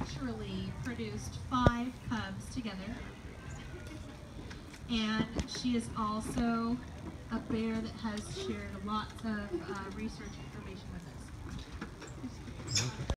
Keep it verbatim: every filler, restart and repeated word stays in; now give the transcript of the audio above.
naturally produced five cubs together. And she is also a bear that has shared lots of uh, research information with us.